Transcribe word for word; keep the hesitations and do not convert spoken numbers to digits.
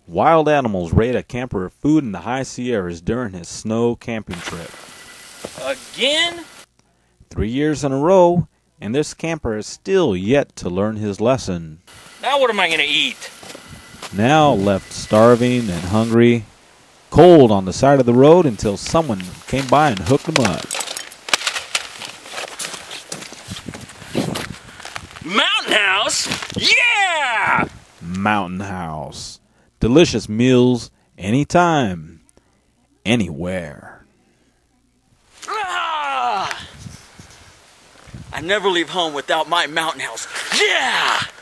Wild animals raid a camper of food in the high Sierras during his snow camping trip. Again? Three years in a row, and this camper is still yet to learn his lesson. Now what am I going to eat? Now left starving and hungry, cold on the side of the road until someone came by and hooked him up. Mountain House? Yeah! Mountain House. Delicious meals anytime, anywhere. Ah! I never leave home without my Mountain House. Yeah!